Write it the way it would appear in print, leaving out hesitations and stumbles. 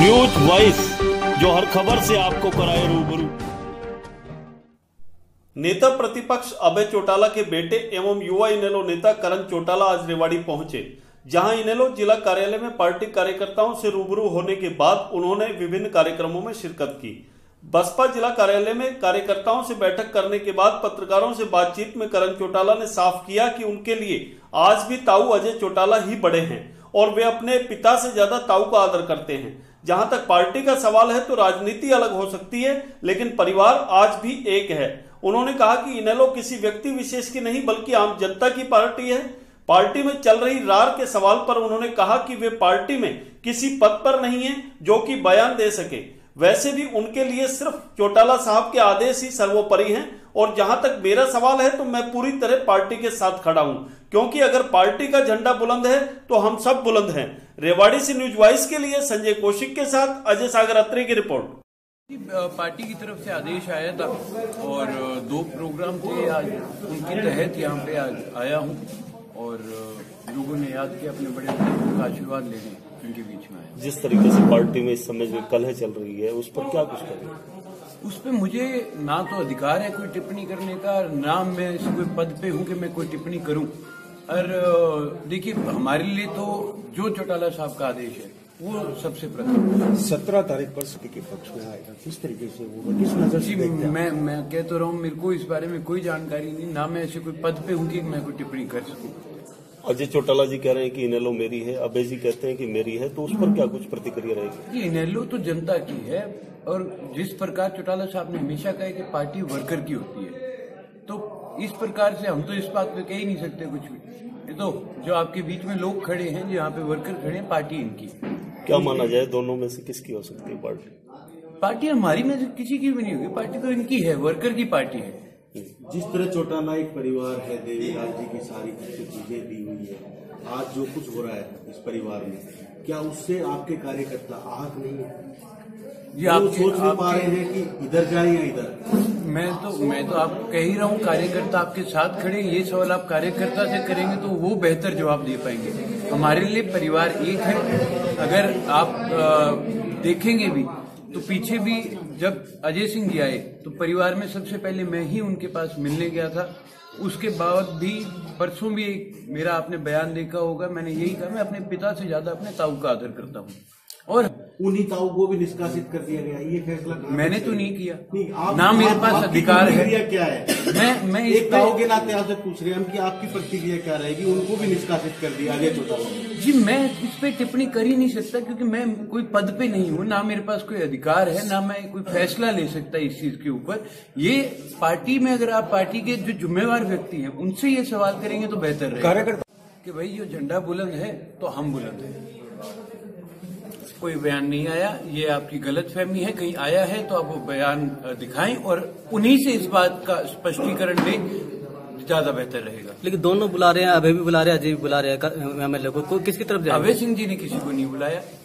News voice, जो हर खबर से आपको कराए रूबरू। नेता प्रतिपक्ष अभय चौटाला के बेटे एवं युवा इनेलो नेता करण चौटाला आज रेवाड़ी पहुंचे, जहां इनेलो जिला कार्यालय में पार्टी कार्यकर्ताओं से रूबरू होने के बाद उन्होंने विभिन्न कार्यक्रमों में शिरकत की। बसपा जिला कार्यालय में कार्यकर्ताओं से बैठक करने के बाद पत्रकारों से बातचीत में करण चौटाला ने साफ किया कि उनके लिए आज भी ताऊ अजय चौटाला ही बड़े हैं और वे अपने पिता से ज्यादा ताऊ का आदर करते हैं। जहां तक पार्टी का सवाल है तो राजनीति अलग हो सकती है, लेकिन परिवार आज भी एक है। उन्होंने कहा कि इनेलो किसी व्यक्ति विशेष की नहीं बल्कि आम जनता की पार्टी है। पार्टी में चल रही रार के सवाल पर उन्होंने कहा कि वे पार्टी में किसी पद पर नहीं है जो कि बयान दे सके। वैसे भी उनके लिए सिर्फ चौटाला साहब के आदेश ही सर्वोपरि हैं और जहां तक मेरा सवाल है तो मैं पूरी तरह पार्टी के साथ खड़ा हूं, क्योंकि अगर पार्टी का झंडा बुलंद है तो हम सब बुलंद हैं। रेवाड़ी से न्यूज वॉइस के लिए संजय कौशिक के साथ अजय सागर अत्री की रिपोर्ट। पार्टी की तरफ से आदेश आया था और 2 प्रोग्राम थे, आज उनके तहत यहाँ पे आज आया हूँ और लोगों ने याद किया, अपने बड़े का आशीर्वाद लेने उनके बीच में आया। जिस तरीके से पार्टी में इस समय जो कलह चल रही है उस पर क्या कुछ करें? उस पर मुझे ना तो अधिकार है कोई टिप्पणी करने का, ना मैं ऐसे कोई पद पे हूँ कि मैं कोई टिप्पणी करूँ। और देखिए, हमारे लिए तो जो चौटाला साहब का आदेश है वो सबसे प्रथम 17 तारीख पर सभी के पक्ष में आएगा। किस तरीके से वो किस नजर से देखते हैं? मैं कह तो रहा हूँ, मेरे को इस बारे में कोई जानकारी नहीं, ना मैं ऐसे कोई पद पे हूँ कि मैं कोई टिप्पणी कर सकूँ। अजय चौटाला जी कह रहे हैं कि इनेलो मेरी है, अभय जी कहते हैं कि मेरी है, तो उस पर क्या कुछ प्रतिक्रिया रहेगी? इनेलो तो जनता की है और जिस प्रकार चौटाला साहब ने हमेशा कहा कि पार्टी वर्कर की होती है, तो इस प्रकार से हम तो इस बात पे कह ही नहीं सकते कुछ भी। ये तो जो आपके बीच में लोग खड़े हैं, जो यहाँ पे वर्कर खड़े हैं, पार्टी इनकी। क्या माना जाए, दोनों में से किसकी हो सकती है पार्टी? पार्टी हमारी में से किसी की भी नहीं होगी, पार्टी तो इनकी है, वर्कर की पार्टी है। जिस तरह चौटाला एक परिवार है, देवीलाल जी की सारी चीजें दी हुई है, आज जो कुछ हो रहा है इस परिवार में, क्या उससे आपके कार्यकर्ता आहत नहीं है? ये आप सोच नहीं पा रहे हैं कि इधर जाए या इधर? मैं तो आपको कह ही रहा हूँ, कार्यकर्ता आपके साथ खड़े। ये सवाल आप कार्यकर्ता से करेंगे तो वो बेहतर जवाब दे पाएंगे। हमारे लिए परिवार एक है। अगर आप देखेंगे भी तो पीछे भी जब अजय सिंह जी आए तो परिवार में सबसे पहले मैं ही उनके पास मिलने गया था। उसके बाद भी परसों भी मेरा आपने बयान देखा होगा, मैंने यही कहा, मैं अपने पिता से ज्यादा अपने ताऊ का आदर करता हूँ। और उन्हीं ताऊ को भी निष्कासित कर दिया गया, ये फैसला मैंने तो नहीं किया, ना मेरे पास अधिकार है। क्या है मैं एक ताऊ के नाते आपसे पूछ रहे हैं कि आपकी प्रतिक्रिया क्या रहेगी? उनको भी निष्कासित कर दिया अजय चौटाला जी। मैं इस पे टिप्पणी कर ही नहीं सकता, क्योंकि मैं कोई पद पे नहीं हूँ, ना मेरे पास कोई अधिकार है, ना मैं कोई फैसला ले सकता इस चीज के ऊपर। ये पार्टी में अगर आप पार्टी के जो जिम्मेवार व्यक्ति हैं उनसे ये सवाल करेंगे तो बेहतर रहेगा कि भाई जो झंडा बुलंद है तो हम बुलंद हैं। कोई बयान नहीं आया, ये आपकी गलतफहमी है। कहीं आया है तो आप वो बयान दिखाएं और उन्हीं से इस बात का स्पष्टीकरण दें, ज्यादा बेहतर रहेगा। लेकिन दोनों बुला रहे हैं, अभय भी बुला रहे हैं, अजय भी बुला रहे हैं, एमएलए को किसकी तरफ जाए? अभय सिंह जी ने किसी को नहीं बुलाया।